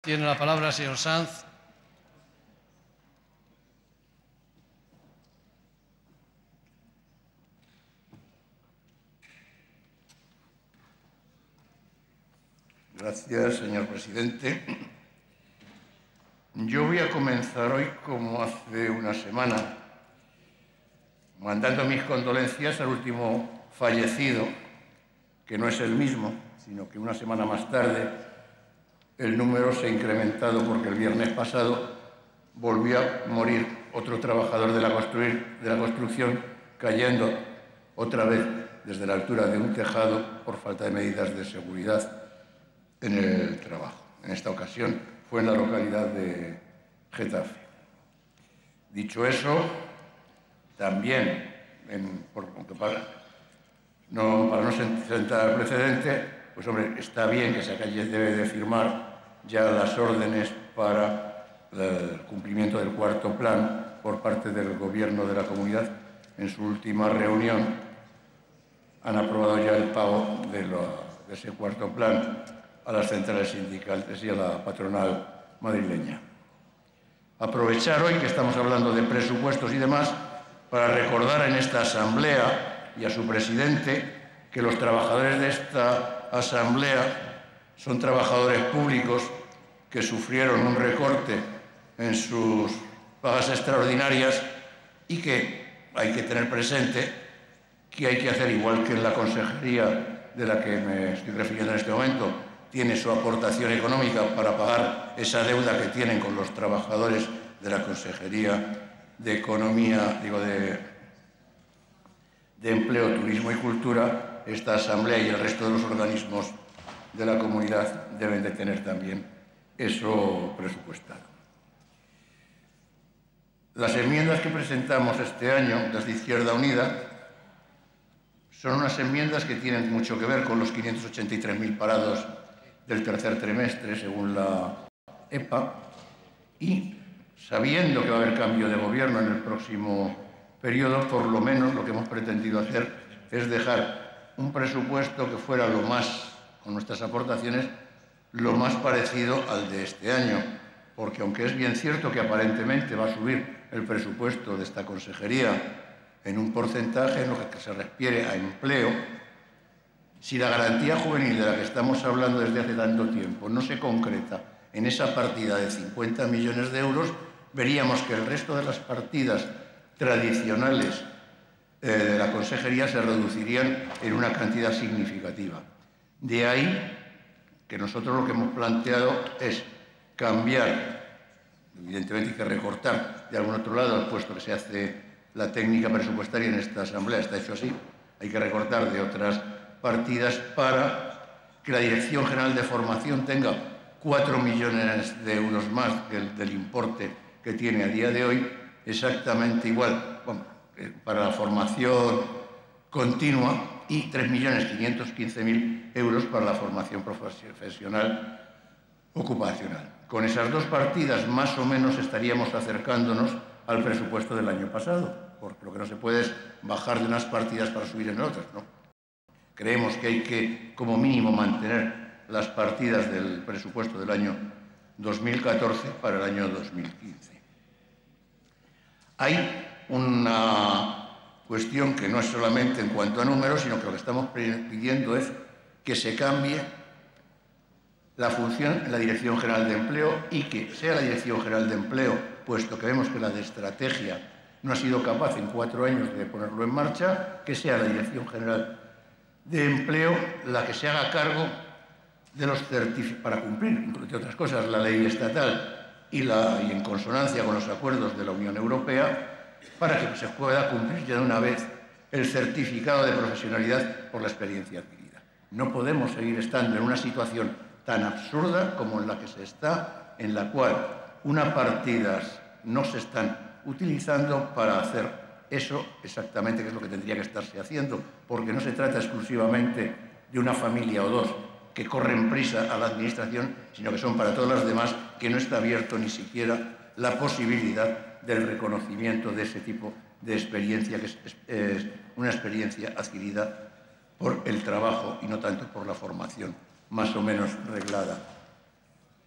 Tiene la palabra el señor Sanz. Gracias, señor presidente. Yo voy a comenzar hoy, como hace una semana, mandando mis condolencias al último fallecido, que no es el mismo, sino que una semana más tarde el número se ha incrementado porque el viernes pasado volvió a morir otro trabajador de la construcción, cayendo otra vez desde la altura de un tejado por falta de medidas de seguridad en el trabajo. En esta ocasión fue en la localidad de Getafe. Dicho eso, también, para no sentar precedente, pues hombre, está bien que Sacalles debe de firmar ya las órdenes para el cumplimiento del cuarto plan por parte del Gobierno de la Comunidad. En su última reunión han aprobado ya el pago de ese cuarto plan a las centrales sindicales y a la patronal madrileña. Aprovechar hoy que estamos hablando de presupuestos y demás para recordar en esta asamblea y a su presidente que los trabajadores de esta asamblea son trabajadores públicos que sufrieron un recorte en sus pagas extraordinarias y que hay que tener presente que hay que hacer igual que en la consejería de la que me estoy refiriendo en este momento, tiene su aportación económica para pagar esa deuda que tienen con los trabajadores de la Consejería de Economía, de Empleo, Turismo y Cultura. Esta Asamblea y el resto de los organismos de la comunidad deben de tener también eso presupuestado. Las enmiendas que presentamos este año, las de Izquierda Unida, son unas enmiendas que tienen mucho que ver con los 583.000 parados del tercer trimestre, según la EPA, y sabiendo que va a haber cambio de gobierno en el próximo periodo, por lo menos lo que hemos pretendido hacer es dejar un presupuesto que fuera lo más, con nuestras aportaciones, lo más parecido al de este año, porque aunque es bien cierto que aparentemente va a subir el presupuesto de esta consejería en un porcentaje en lo que se refiere a empleo, si la garantía juvenil de la que estamos hablando desde hace tanto tiempo no se concreta en esa partida de 50 millones de euros, veríamos que el resto de las partidas tradicionales de la consejería se reducirían en una cantidad significativa. De ahí que nosotros lo que hemos planteado es cambiar, evidentemente hay que recortar de algún otro lado, puesto que se hace la técnica presupuestaria en esta asamblea, está hecho así, hay que recortar de otras partidas para que la Dirección General de Formación tenga 4 millones de euros más que del importe que tiene a día de hoy, exactamente igual para la formación continua, y 3.515.000 euros para la formación profesional ocupacional. Con esas dos partidas más o menos estaríamos acercándonos al presupuesto del año pasado, porque lo que no se puede es bajar de unas partidas para subir en otras, ¿no? Creemos que hay que, como mínimo, mantener las partidas del presupuesto del año 2014 para el año 2015. Hay una cuestión que no es solamente en cuanto a números, sino que lo que estamos pidiendo es que se cambie la función en la Dirección General de Empleo y que sea la Dirección General de Empleo, puesto que vemos que la de estrategia no ha sido capaz en 4 años de ponerlo en marcha, que sea la Dirección General de Empleo la que se haga cargo de los certificados, para cumplir, entre otras cosas, la ley estatal y en consonancia con los acuerdos de la Unión Europea, para que se pueda cumplir ya de una vez el certificado de profesionalidad por la experiencia adquirida. No podemos seguir estando en una situación tan absurda como en la que se está, en la cual unas partidas no se están utilizando para hacer eso exactamente, que es lo que tendría que estarse haciendo, porque no se trata exclusivamente de una familia o dos que corren prisa a la administración, sino que son para todas las demás, que no está abierto ni siquiera la posibilidad del reconocimiento de ese tipo de experiencia, que es una experiencia adquirida por el trabajo y no tanto por la formación más o menos reglada.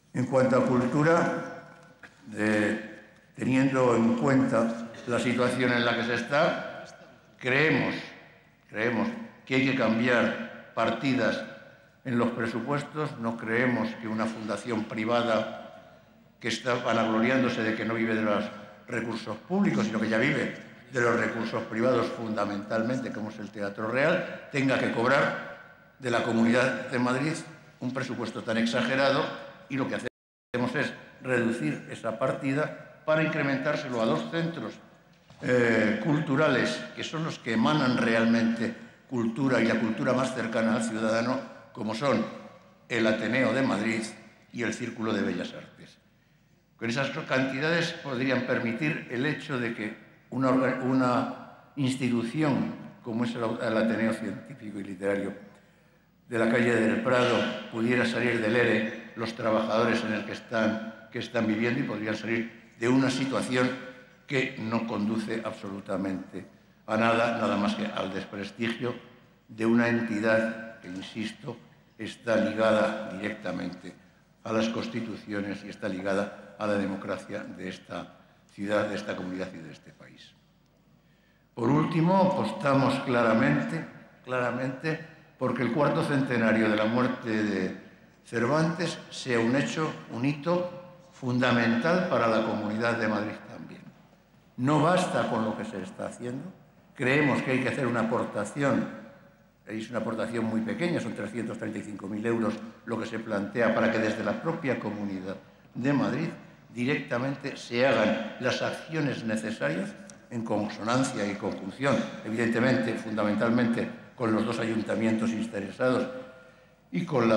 En cuanto a cultura, teniendo en cuenta la situación en la que se está, creemos que hay que cambiar partidas en los presupuestos. No creemos que una fundación privada que está vanagloriándose de que no vive de los recursos públicos, sino que ya vive de los recursos privados fundamentalmente, como es el Teatro Real, tenga que cobrar de la Comunidad de Madrid un presupuesto tan exagerado, y lo que hacemos es reducir esa partida para incrementárselo a dos centros culturales, que son los que emanan realmente cultura y la cultura más cercana al ciudadano, como son el Ateneo de Madrid y el Círculo de Bellas Artes. Con esas cantidades podrían permitir el hecho de que una institución como es el Ateneo Científico y Literario de la calle del Prado pudiera salir del ERE los trabajadores en el que están viviendo, y podrían salir de una situación que no conduce absolutamente a nada más que al desprestigio de una entidad que, insisto, está ligada directamente a las constituciones y está ligada a la democracia de esta ciudad, de esta comunidad y de este país. Por último, apostamos claramente porque el cuarto centenario de la muerte de Cervantes sea un hecho, un hito fundamental para la Comunidad de Madrid también. No basta con lo que se está haciendo. Creemos que hay que hacer una aportación. Es una aportación muy pequeña, son 335.000 euros lo que se plantea para que desde la propia Comunidad de Madrid directamente se hagan las acciones necesarias en consonancia y conjunción, evidentemente, fundamentalmente, con los dos ayuntamientos interesados y con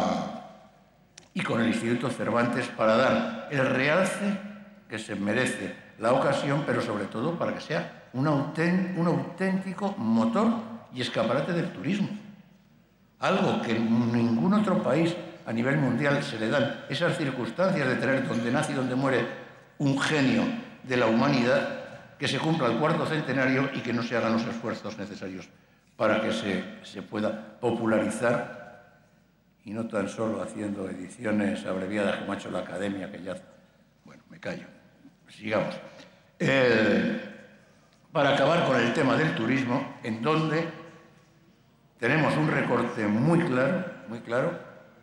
el Instituto Cervantes, para dar el realce que se merece la ocasión, pero sobre todo para que sea un auténtico motor y escaparate del turismo. Algo que en ningún otro país a nivel mundial se le dan esas circunstancias de tener donde nace y donde muere un genio de la humanidad, que se cumpla el cuarto centenario y que no se hagan los esfuerzos necesarios para que se pueda popularizar, y no tan solo haciendo ediciones abreviadas como ha hecho la Academia, que ya... Bueno, me callo. Sigamos. Para acabar con el tema del turismo, en donde tenemos un recorte muy claro,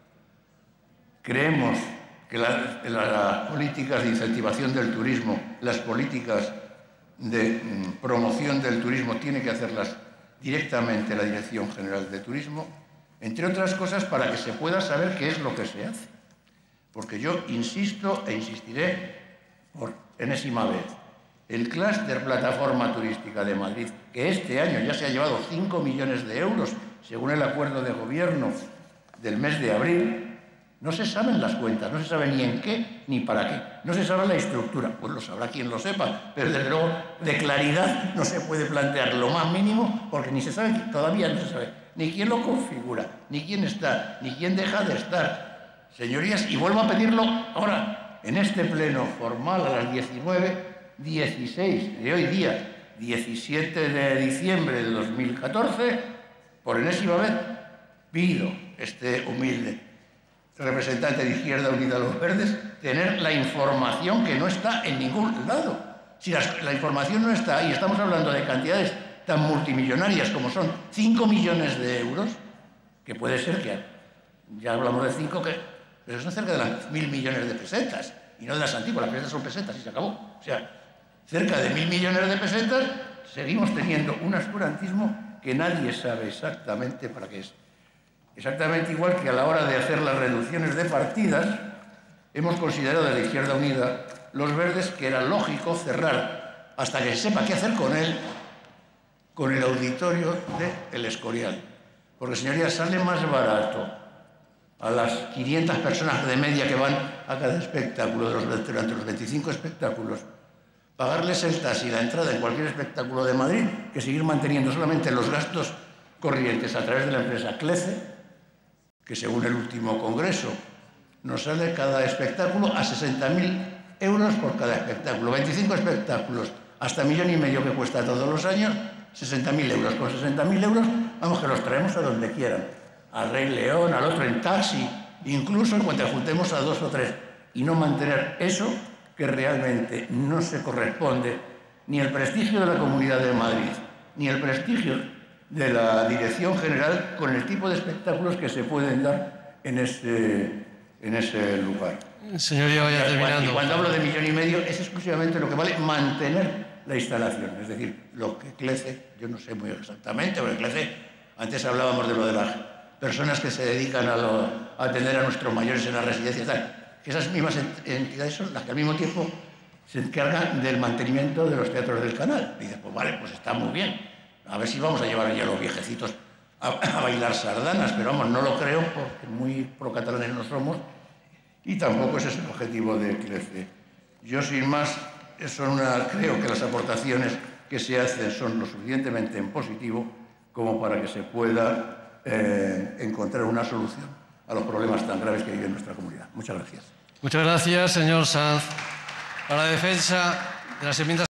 creemos que las políticas de incentivación del turismo, las políticas de promoción del turismo, tiene que hacerlas directamente la Dirección General de Turismo, entre otras cosas para que se pueda saber qué es lo que se hace. Porque yo insisto e insistiré por enésima vez, el clúster Plataforma Turística de Madrid, que este año ya se ha llevado 5 millones de euros, según el acuerdo de gobierno del mes de abril, no se saben las cuentas, no se sabe ni en qué ni para qué, no se sabe la estructura, pues lo sabrá quien lo sepa, pero desde luego de claridad no se puede plantear lo más mínimo, porque ni se sabe, todavía no se sabe ni quién lo configura, ni quién está, ni quién deja de estar. Señorías, y vuelvo a pedirlo ahora en este pleno formal a las 19:16 de hoy día, 17 de diciembre de 2014, por enésima vez pido este humilde representante de Izquierda Unida Los Verdes tener la información que no está en ningún lado. Si la información no está, y estamos hablando de cantidades tan multimillonarias como son 5 millones de euros, que puede ser que, ya hablamos de 5, pero son cerca de las 1.000 millones de pesetas, y no de las antiguas, las pesetas son pesetas y se acabó. O sea, cerca de 1.000 millones de pesetas, seguimos teniendo un oscurantismo que nadie sabe exactamente para qué es. Exactamente igual que a la hora de hacer las reducciones de partidas, hemos considerado de la Izquierda Unida Los Verdes que era lógico cerrar, hasta que se sepa qué hacer con él, con el auditorio de El Escorial. Porque, señorías, sale más barato a las 500 personas de media que van a cada espectáculo, durante los 25 espectáculos, pagarles el taxi y la entrada en cualquier espectáculo de Madrid, que seguir manteniendo solamente los gastos corrientes a través de la empresa CLECE, que según el último congreso nos sale cada espectáculo a 60.000 euros por cada espectáculo. 25 espectáculos, hasta 1,5 millones que cuesta todos los años, 60.000 euros. Con 60.000 euros, vamos, que los traemos a donde quieran. Al Rey León, al otro en taxi. incluso en cuanto juntemos a 2 o 3, y no mantener eso que realmente no se corresponde ni el prestigio de la Comunidad de Madrid, ni el prestigio de la Dirección General con el tipo de espectáculos que se pueden dar en ese lugar. Señoría, vaya terminando. Y cuando hablo de 1,5 millones es exclusivamente lo que vale mantener la instalación. Es decir, lo que CLECE, yo no sé muy exactamente, porque CLECE, antes hablábamos de lo de las personas que se dedican a atender a nuestros mayores en las residencias, tal, que esas mismas entidades son las que al mismo tiempo se encargan del mantenimiento de los teatros del canal. Y dices, pues vale, pues está muy bien. A ver si vamos a llevar allá a los viejecitos a bailar sardanas, pero vamos, no lo creo porque muy pro-catalanes no somos y tampoco ese es el objetivo de CLECE. Yo, sin más, creo que las aportaciones que se hacen son lo suficientemente en positivo como para que se pueda encontrar una solución a los problemas tan graves que vive nuestra comunidad. Muchas gracias. Muchas gracias, señor Sanz. Para la defensa de las enmiendas